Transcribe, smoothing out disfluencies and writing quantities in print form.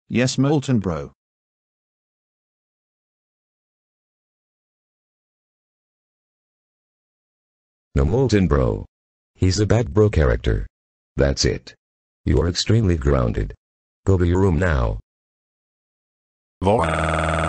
Yes, molten bro. No molten bro. He's a bad bro character. That's it. You are extremely grounded. Go to your room now.